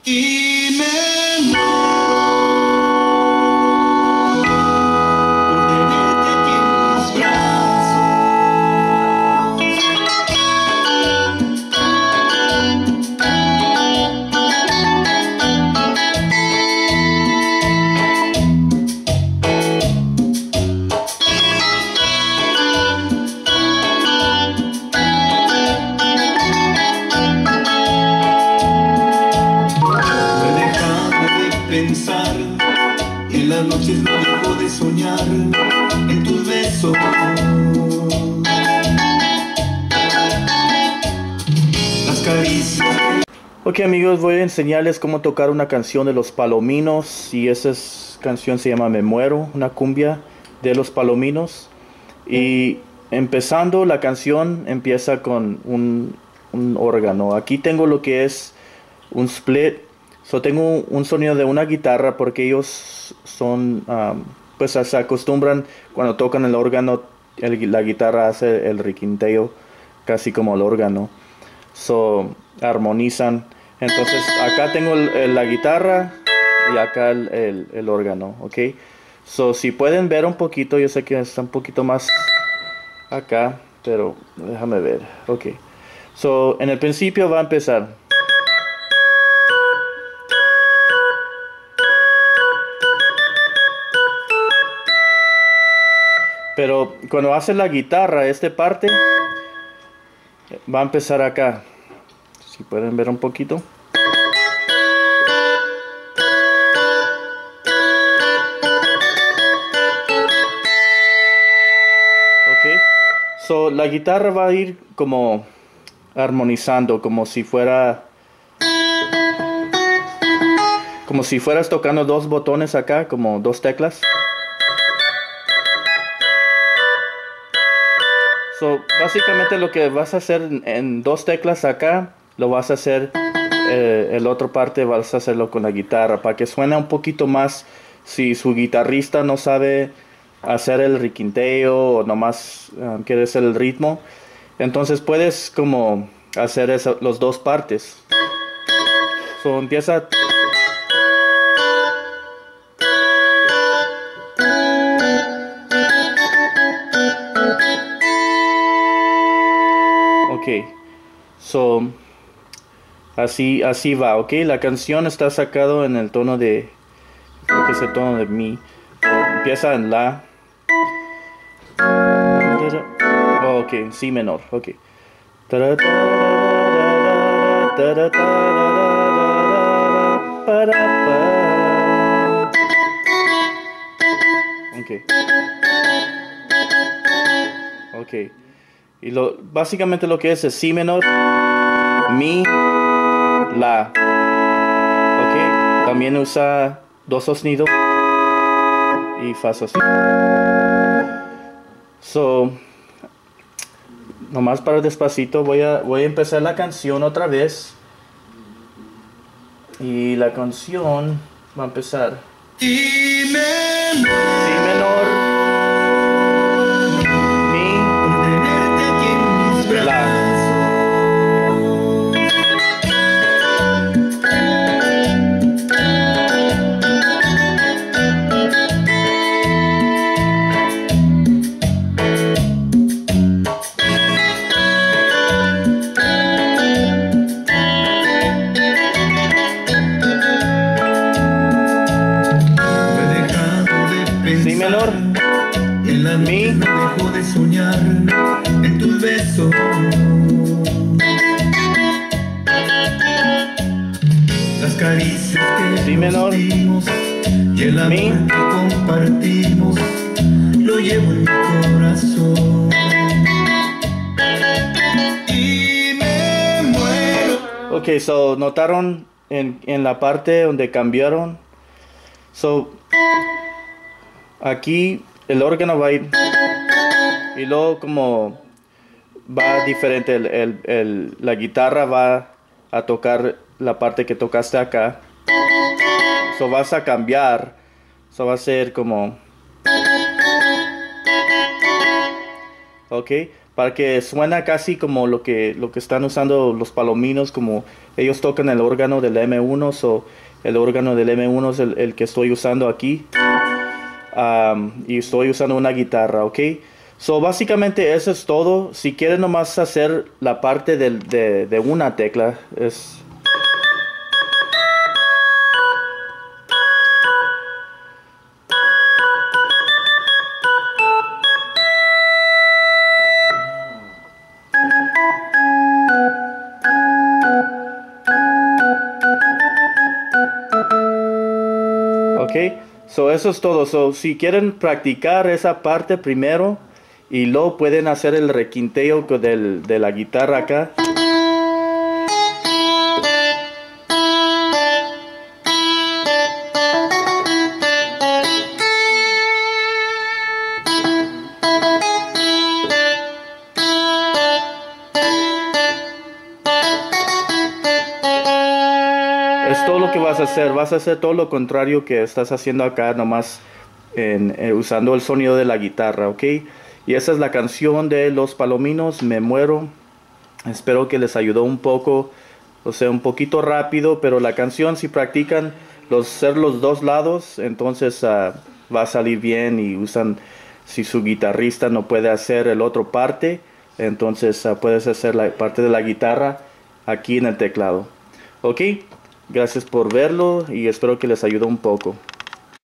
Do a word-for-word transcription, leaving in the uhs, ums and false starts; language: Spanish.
Y me muero por tenerte aquí en mis brazos. Pensar en las noches no dejo de soñar en tus besos. Las caricias. Ok amigos, voy a enseñarles cómo tocar una canción de Los Palominos. Y esa es, canción se llama Me Muero, una cumbia de Los Palominos. Y empezando la canción empieza con un, un órgano. Aquí tengo lo que es un split. So, tengo un sonido de una guitarra porque ellos son, um, pues se acostumbran cuando tocan el órgano, el, la guitarra hace el requinteo casi como el órgano. So, armonizan. Entonces acá tengo el, el, la guitarra y acá el, el, el órgano, ok. So, si pueden ver un poquito, yo sé que está un poquito más acá, pero déjame ver, ok. So, en el principio va a empezar. Pero cuando hace la guitarra, esta parte va a empezar acá. Si pueden ver un poquito. Ok. So, la guitarra va a ir como armonizando, como si fuera... Como si fueras tocando dos botones acá, como dos teclas. So, básicamente lo que vas a hacer en, en dos teclas acá, lo vas a hacer, eh, el otro parte vas a hacerlo con la guitarra, para que suene un poquito más. Si su guitarrista no sabe hacer el requinteo o nomás um, quiere hacer el ritmo, entonces puedes como hacer eso, los dos partes. So, empieza... Ok, so, así, así va, ok, la canción está sacado en el tono de, creo que es el tono de mi, empieza en la, oh, ok, en si menor, ok, ok, ok. Y lo, básicamente lo que es es si menor, mi, la. Ok, también usa do sostenido y fa sostenido. So, nomás para despacito voy a, voy a empezar la canción otra vez. Y la canción va a empezar. Y me muero Si menor. por tenerte aquí en mis brazos. Si menor, En la noche mi, no dejo de soñar en tus besos. Las caricias que si nos menor, dimos y el amor mi, que compartimos lo llevo en mi corazón. Y me muero. ok, so notaron en, en la parte donde cambiaron. So aquí el órgano va a ir y luego como va diferente el, el, el, la guitarra va a tocar la parte que tocaste acá. So vas a cambiar. So va a ser como ¿ok? Para que suena casi como lo que, lo que están usando los palominos, como ellos tocan el órgano del eme uno, o el órgano del eme uno es el, el que estoy usando aquí. Um, y estoy usando una guitarra, ¿ok? So, básicamente eso es todo. Si quieren nomás hacer la parte del- de, de una tecla, es... Ok, so eso es todo. So, si quieren practicar esa parte primero y luego pueden hacer el requinteo co- del- de la guitarra acá. Es todo lo que vas a hacer. Vas a hacer todo lo contrario que estás haciendo acá, nomás en, eh, usando el sonido de la guitarra, ¿ok? Y esa es la canción de Los Palominos, Me Muero. Espero que les ayudó un poco, o sea, un poquito rápido, pero la canción, si practican los hacer los dos lados, entonces ah, va a salir bien. Y usan, si su guitarrista no puede hacer el otro parte, entonces ah, puedes hacer la parte de la guitarra aquí en el teclado. Ok, gracias por verlo y espero que les ayude un poco.